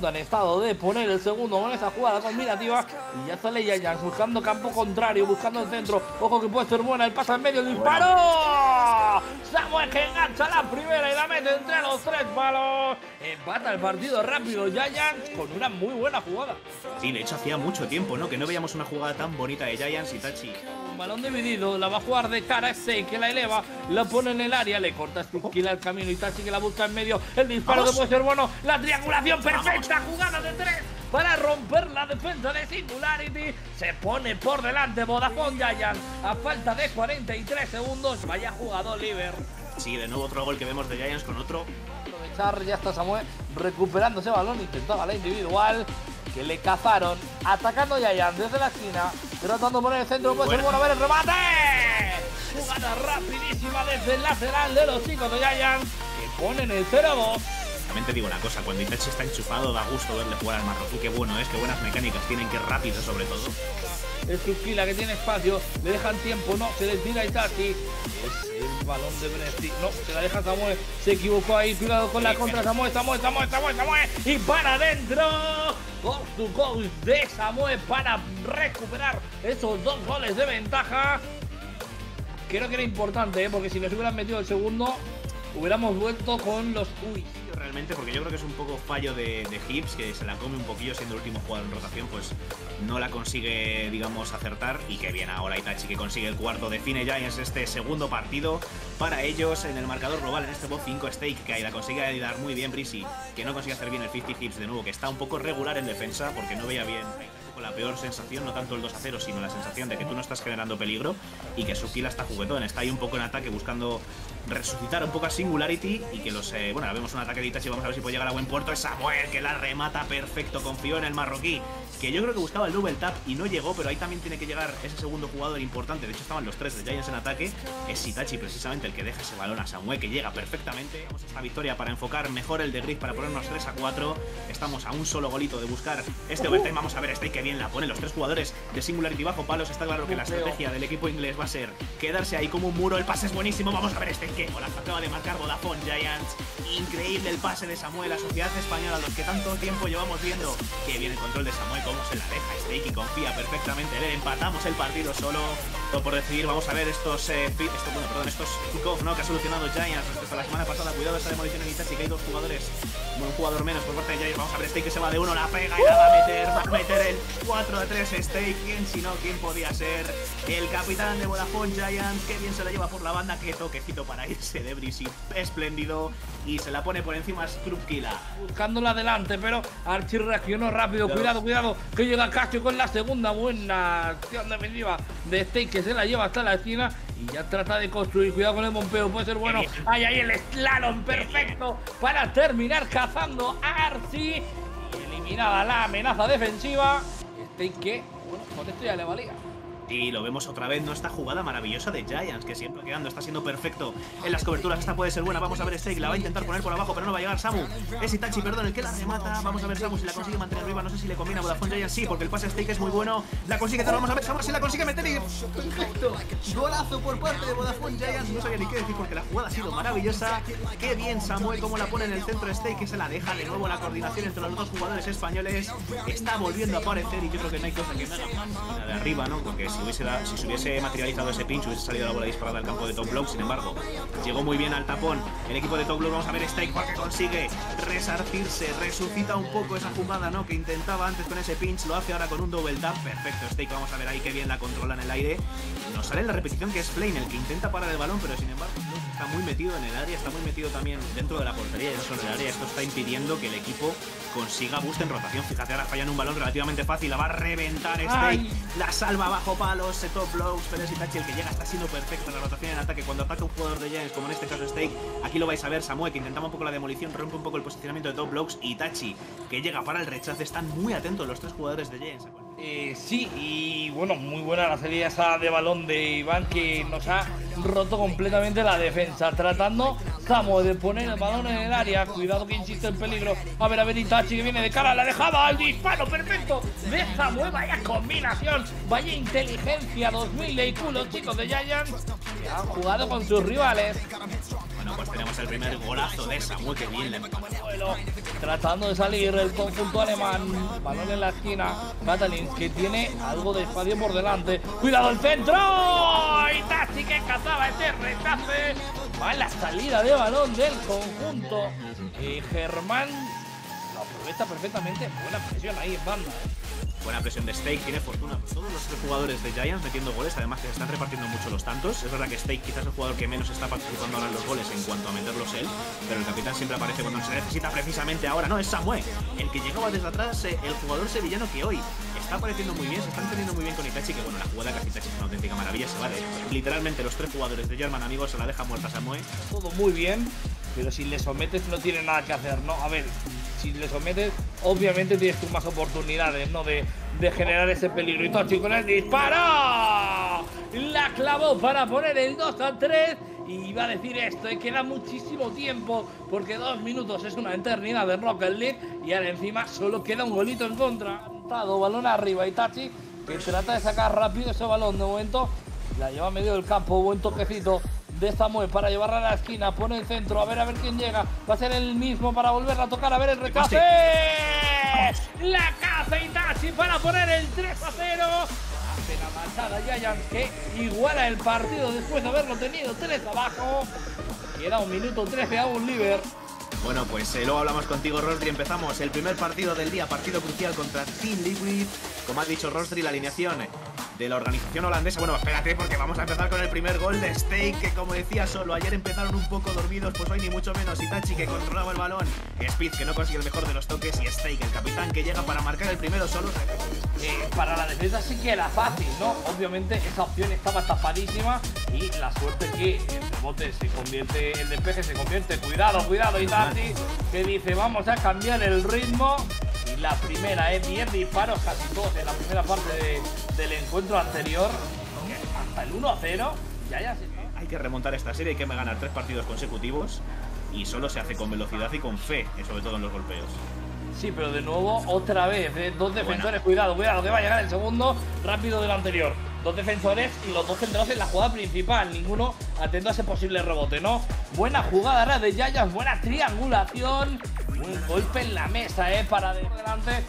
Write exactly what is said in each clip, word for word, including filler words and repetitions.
segunda en estado de poner el segundo con esa jugada combinativa. Y ya sale Giants buscando campo contrario, buscando el centro. Ojo que puede ser buena, el pase en medio, el disparo. Samuel que engancha la primera y la mete entre los tres palos. Empata el partido rápido Giants con una muy buena jugada. Sí, de hecho hacía mucho tiempo, ¿no?, que no veíamos una jugada tan bonita de Giants. Itachi. Un balón dividido, la va a jugar de cara a Stake, que la eleva, la pone en el área, le corta Stukila al camino. Itachi que la busca en medio, el disparo que puede ser bueno, la triangulación perfecta, jugada de tres para romper la defensa de Singularity. Se pone por delante Vodafone Giants a falta de cuarenta y tres segundos. Vaya jugador Liver. Sí, de nuevo otro gol que vemos de Giants con otro. Aprovechar, ya está Samuel recuperando ese balón, intentaba la individual que le cazaron, atacando Giants desde la esquina, tratando de poner el centro, puede ser bueno, a ver el remate. Jugada rapidísima desde el lateral de los chicos de Giants que ponen el cero dos. También te digo una cosa, cuando Itachi está enchufado da gusto verle jugar al marroquí. Qué bueno es, qué buenas mecánicas tienen, qué rápido sobre todo. El Stukila que tiene espacio, le dejan tiempo, no, se le tira a Itachi. Es el balón de Bresti, no, se la deja Samuel, se equivocó ahí, cuidado con la contra Samuel, Samuel, Samuel, Samuel, Samuel, y para adentro. Coast to coast de Samuel para recuperar esos dos goles de ventaja. Creo que era importante, ¿eh? Porque si nos hubieran metido el segundo, hubiéramos vuelto con los uy. Realmente, porque yo creo que es un poco fallo de, de Hibbs, que se la come un poquillo siendo el último jugador en rotación, pues no la consigue, digamos, acertar. Y que bien ahora Itachi, que consigue el cuarto. Define Giants este segundo partido para ellos en el marcador global. En este bot cinco Stake, que ahí la consigue ayudar muy bien Brisi, que no consigue hacer bien el cincuenta Hibbs de nuevo, que está un poco regular en defensa porque no veía bien. La peor sensación, no tanto el dos a cero, sino la sensación de que tú no estás generando peligro y que Stukila está juguetón, está ahí un poco en ataque buscando resucitar un poco a Singularity y que los, eh, bueno, ahora vemos un ataque de Itachi, vamos a ver si puede llegar a buen puerto. Es Samuel que la remata perfecto, confió en el marroquí, que yo creo que buscaba el double tap y no llegó, pero ahí también tiene que llegar ese segundo jugador importante. De hecho estaban los tres de Giants en ataque, es Itachi precisamente el que deja ese balón a Samuel, que llega perfectamente. Vamos a esta victoria para enfocar mejor el de Grid, para ponernos tres a cuatro, estamos a un solo golito de buscar este overtime. Vamos a ver este que bien la pone, los tres jugadores de Singularity bajo palos. Está claro que la estrategia del equipo inglés va a ser quedarse ahí como un muro. El pase es buenísimo, vamos a ver este que golazo acaba de marcar Vodafone Giants. Increíble el pase de Samuel, la sociedad española, a los que tanto tiempo llevamos viendo. Que viene el control de Samuel, cómo se la deja Stake y confía perfectamente en él. Empatamos el partido solo, todo por decidir. Vamos a ver estos eh, esto, bueno, perdón, estos kickoff, ¿no?, que ha solucionado Giants respecto a la semana pasada. Cuidado esa demolición en Itachi, que hay dos jugadores, bueno, un jugador menos por parte de Giants. Vamos a ver Stake que se va de uno, la pega y la va a meter, va a meter el cuatro a tres Stake. ¿Quién si no, quién podía ser? El capitán de Vodafone Giants, que bien se la lleva por la banda, qué toquecito para irse de Brisi, espléndido, y se la pone por encima Stukila. Buscándola adelante, pero Archie reaccionó rápido, claro. cuidado, cuidado, que llega Casio con la segunda buena acción defensiva de Stake, que se la lleva hasta la esquina y ya trata de construir. Cuidado con el bombeo, puede ser bueno. Ahí, ahí el slalom perfecto para terminar cazando a Archie y eliminada la amenaza defensiva. Stake que, bueno, con esto ya le valía. Y lo vemos otra vez, ¿no?, esta jugada maravillosa de Giants, que siempre quedando, está siendo perfecto en las coberturas. Esta puede ser buena, vamos a ver Stake, la va a intentar poner por abajo, pero no va a llegar Samu. Es Itachi, perdón, el que la remata. Vamos a ver Samu si la consigue mantener arriba, no sé si le combina a Vodafone Giants, sí, porque el pase Stake es muy bueno. La consigue, te vamos a ver Samu si la consigue meter y... perfecto, golazo por parte de Vodafone Giants. No sabía ni qué decir porque la jugada ha sido maravillosa. Qué bien Samuel, cómo la pone en el centro Stake, que se la deja de nuevo. La coordinación entre los dos jugadores españoles está volviendo a aparecer y yo creo que no hay cosa que me haga más de arriba, ¿no?, porque si hubiese, da, si se hubiese materializado ese pinch, hubiese salido la bola disparada al campo de Top Block. Sin embargo, llegó muy bien al tapón el equipo de Top Block. Vamos a ver Stake porque consigue resarcirse, resucita un poco esa jugada, ¿no?, que intentaba antes con ese pinch, lo hace ahora con un double tap. Perfecto Stake, vamos a ver ahí que bien la controla en el aire. Nos sale en la repetición que es Flame el que intenta parar el balón, pero sin embargo está muy metido en el área, está muy metido también dentro de la portería y no solo en el área. Esto está impidiendo que el equipo consiga boost en rotación. Fíjate, ahora fallan un balón relativamente fácil, la va a reventar Stake. Ay. La salva bajo palos, se Top Block. Pero es Itachi el que llega, está siendo perfecto en la rotación en ataque. Cuando ataca un jugador de Giants, como en este caso Stake, aquí lo vais a ver Samuel, que intentaba un poco la demolición, rompe un poco el posicionamiento de Top Blocks. Itachi, que llega para el rechace. Están muy atentos los tres jugadores de Giants. Eh, sí, y bueno, muy buena la serie esa de balón de Iván, que nos ha roto completamente la defensa, tratando Samuel de poner el balón en el área. Cuidado que insiste en peligro. A ver, a ver, Itachi que viene de cara, la dejaba al disparo perfecto de Samuel. Vaya combinación, vaya inteligencia dos mil de I Q los chicos de Giants, que han jugado con sus rivales. Bueno, pues tenemos el primer golazo de Samuel, que bien le tratando de salir el conjunto alemán. Balón en la esquina. Catalin, que tiene algo de espacio por delante. ¡Cuidado el centro! Itachi que cazaba ese rechace. Va en la salida de balón del conjunto. Y Germán lo aprovecha perfectamente. Buena presión ahí en banda, ¿eh? Buena presión de Stake, tiene fortuna. Todos los tres jugadores de Giants metiendo goles, además que se están repartiendo mucho los tantos. Es verdad que Stake quizás es el jugador que menos está participando ahora en los goles en cuanto a meterlos él, pero el capitán siempre aparece cuando se necesita, precisamente ahora. No, es Samuel, el que llegaba desde atrás, eh, el jugador sevillano que hoy está apareciendo muy bien, se está entendiendo muy bien con Itachi, que bueno, la jugada casi Itachi es una auténtica maravilla, se va de literalmente los tres jugadores de German, amigos, se la deja muerta a Samuel. Todo muy bien, pero si le sometes no tiene nada que hacer, ¿no? A ver, si le sometes, obviamente tienes tú más oportunidades, ¿no? De, de generar ese peligro. Y Itachi con el disparo. La clavó para poner el dos a tres. Y iba a decir esto, ¿eh? Queda muchísimo tiempo, porque dos minutos es una eternidad de Rocket League. Y ahora encima solo queda un golito en contra. Balón arriba, Itachi, que trata de sacar rápido ese balón. De momento la lleva a medio del campo. Buen toquecito de Samuel para llevarla a la esquina, pone el centro, a ver a ver quién llega, va a ser el mismo para volverla a tocar, a ver el rechace, la caza Itachi para poner el tres a cero, hace la manchada Giants que iguala el partido después de haberlo tenido tres abajo, queda un minuto trece a un Liver. Bueno, pues eh, luego hablamos contigo, Rosdry. Empezamos el primer partido del día, partido crucial contra Team Liquid. Como ha dicho Rosdry, la alineación de la organización holandesa. Bueno, espérate, porque vamos a empezar con el primer gol de Stake, que como decía solo, ayer empezaron un poco dormidos, pues hoy ni mucho menos. Itachi, que controlaba el balón, Speed, que no consigue el mejor de los toques, y Stake, el capitán, que llega para marcar el primero solo. Eh, para la defensa sí que era fácil, ¿no? Obviamente esa opción estaba tapadísima y la suerte que el rebote se convierte, el despeje se convierte. Cuidado, cuidado, Itachi, que dice vamos a cambiar el ritmo. Y la primera, es eh, diez disparos, casi todos en la primera parte de, del encuentro anterior. Hasta el uno a cero, ya ya se... Hay que remontar esta serie, hay que ganar tres partidos consecutivos. Y solo se hace con velocidad y con fe, sobre todo en los golpeos. Sí, pero de nuevo, otra vez, ¿eh? Dos defensores, Buena. cuidado, cuidado, que va a llegar el segundo rápido del anterior. Dos defensores y los dos centrados en la jugada principal, ninguno atento a ese posible rebote, ¿no? Buena jugada ahora de Giants, buena triangulación, un golpe en la mesa, ¿eh? Para de delante,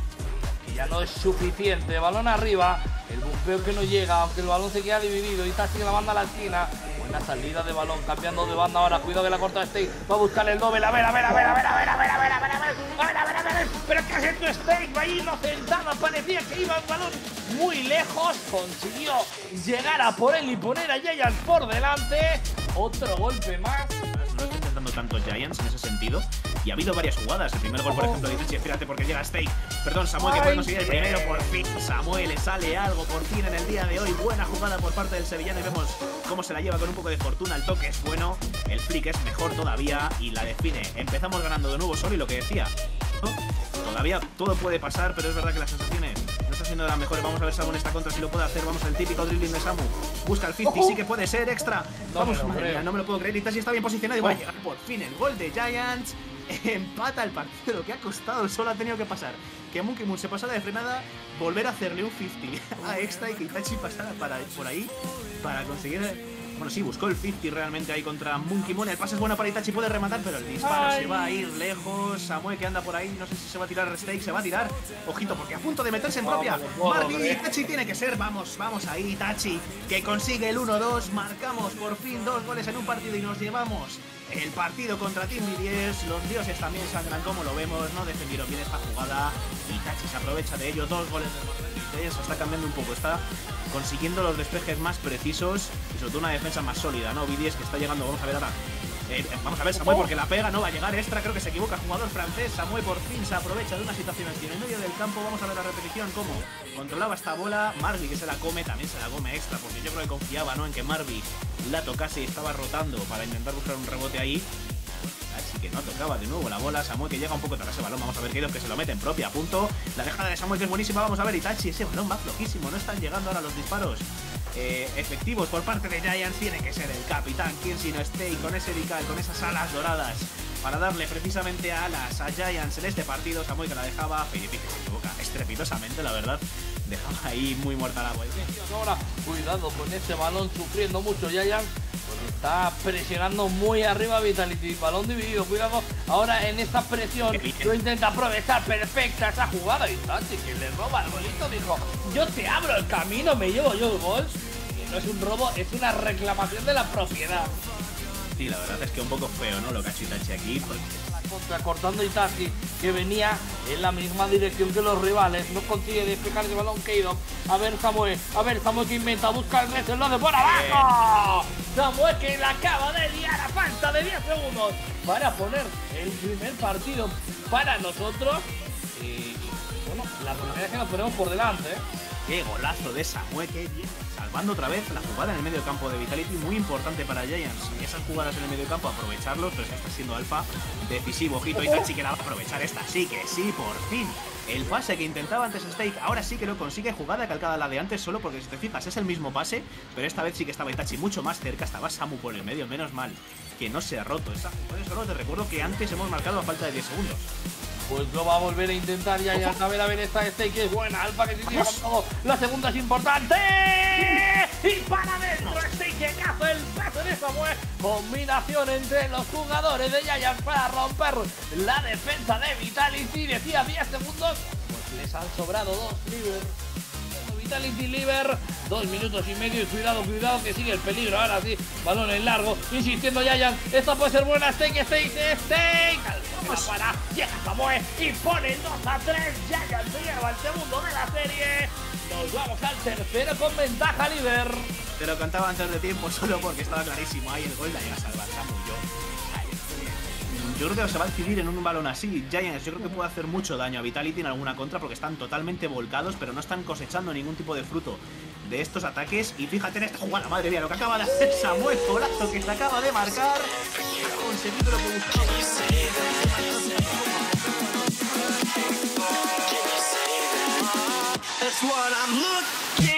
y ya no es suficiente, balón arriba, el bumpeo que no llega, aunque el balón se queda dividido, y está así la banda a la esquina. Buena salida de balón, cambiando de banda ahora, cuidado que la corta Stake, va a buscar el doble, a ver, a ver, a ver, a ver, a ver, a ver, a ver, a ver, a ver, a ver, a ver, a ver, a ver, pero ¿qué hace tu Stake? Va ahí inocentada, parecía que iba el balón muy lejos, consiguió llegar a por él y poner a Giants por delante, otro golpe más. No está intentando tanto Giants en ese sentido, y ha habido varias jugadas. El primer gol, por ejemplo, de Itachi, espérate porque llega Stake, perdón, Samuel, que puede conseguir el primero, por fin, Samuel le sale algo, por fin en el día de hoy, buena jugada por parte del sevillano, y vemos cómo se la lleva con un poco de fortuna, el toque es bueno, el flick es mejor todavía, y la define. Empezamos ganando de nuevo solo, y lo que decía, ¿no? Todavía todo puede pasar, pero es verdad que las sensaciones no están siendo de las mejores. Vamos a ver Samu en esta contra si lo puede hacer. Vamos al típico dribbling de Samu. Busca el cincuenta, sí que puede ser extra. No Vamos, me madre mía, no me lo puedo creer. Itachi está bien posicionado y va a llegar por fin el gol de Giants. Empata el partido, lo que ha costado, solo ha tenido que pasar que Monkey Moon se pasara de frenada, volver a hacerle un cincuenta a extra y que Itachi pasara para, por ahí para conseguir... Bueno, sí, buscó el cincuenta realmente ahí contra Monkey Moon. El pase es bueno para Itachi, puede rematar, pero el disparo Ay. se va a ir lejos. Samuel que anda por ahí, no sé si se va a tirar Stake, se va a tirar. Ojito, porque a punto de meterse en propia. Marvin, Itachi tiene que ser, vamos, vamos ahí, Itachi, que consigue el uno dos. Marcamos por fin dos goles en un partido y nos llevamos el partido contra Team B D S. Los dioses también sangran, como lo vemos, no defendieron bien esta jugada. Itachi se aprovecha de ello, dos goles de eso está cambiando un poco, está consiguiendo los despejes más precisos y sobre todo una defensa más sólida, ¿no? B D S que está llegando, vamos a ver ahora. Eh, vamos a ver Samuel porque la pega, no va a llegar extra, creo que se equivoca el jugador francés. Samuel por fin se aprovecha de una situación así en el medio del campo. Vamos a ver la repetición, cómo controlaba esta bola. Marvi que se la come, también se la come extra, porque yo creo que confiaba, ¿no?, en que Marvi la tocase y estaba rotando para intentar buscar un rebote ahí. Así que no tocaba de nuevo la bola. Samuel que llega un poco tras ese balón. Vamos a ver que que se lo mete en propia, a punto. La dejada de Samuel que es buenísima. Vamos a ver Itachi, ese balón va flojísimo. No están llegando ahora los disparos eh, efectivos por parte de Giants. Tiene que ser el capitán, quien si no esté, y con ese Vical, con esas alas doradas para darle precisamente alas a Giants en este partido. Samuel que la dejaba, Felipe que se equivoca estrepitosamente, la verdad. Dejaba ahí muy muerta la bola. Ahora, cuidado con ese balón, sufriendo mucho Giants. Está presionando muy arriba Vitality. Balón dividido, cuidado. Ahora en esta presión lo intenta aprovechar. Perfecta esa jugada. Itachi que le roba el golito. Dijo, yo te abro el camino, me llevo yo el gol. Y no es un robo, es una reclamación de la propiedad. Sí, la verdad es que un poco feo, ¿no? Lo que ha hecho Itachi aquí. Porque... contra cortando Itachi, que venía en la misma dirección que los rivales. No consigue despejar el balón Keido. A ver Samuel, a ver Samuel que inventa, busca el resto, lo hace por abajo. Samuel que la acaba de liar a falta de diez segundos para poner el primer partido para nosotros. Y bueno, la primera vez que nos ponemos por delante, ¿eh? Qué golazo de Samuel, qué bien. Salvando otra vez la jugada en el medio campo de Vitality, muy importante para Giants. Y esas jugadas en el medio campo, aprovecharlos, pero es que está siendo alfa decisivo. Ojito, Itachi que la va a aprovechar esta, sí que sí, por fin. El pase que intentaba antes Stake, ahora sí que lo consigue. Jugada calcada a la de antes, solo porque si te fijas es el mismo pase, pero esta vez sí que estaba Itachi mucho más cerca. Estaba Samu por el medio, menos mal que no se ha roto esa jugada. Solo te recuerdo que antes hemos marcado a falta de diez segundos. Pues lo va a volver a intentar ya, ya a ver, a ver, esta Stake que es buena, Alfa que se tira con todo, la segunda es importante, y para adentro Stake que hace el pase de Samuel, combinación entre los jugadores de Giants para romper la defensa de Vitality, decía diez segundos, pues les han sobrado dos libres. Vitality Liver, dos minutos y medio y cuidado, cuidado que sigue el peligro, ahora sí, balón en largo, insistiendo Giants, esta puede ser buena, Stake, Stake, Stake, para, llega Samuel y pone el dos a tres, Giants se lleva el segundo de la serie, nos vamos al tercero con ventaja Liver. Te lo cantaba antes de tiempo solo porque estaba clarísimo, ahí el gol la llega a salvar Samu, yo. Yo creo que se va a decidir en un balón así. Giants yo creo que puede hacer mucho daño a Vitality en alguna contra porque están totalmente volcados, pero no están cosechando ningún tipo de fruto de estos ataques. Y fíjate en esta jugada, madre mía, lo que acaba de hacer Samuel, golazo que se acaba de marcar. Ha conseguido lo que buscaba.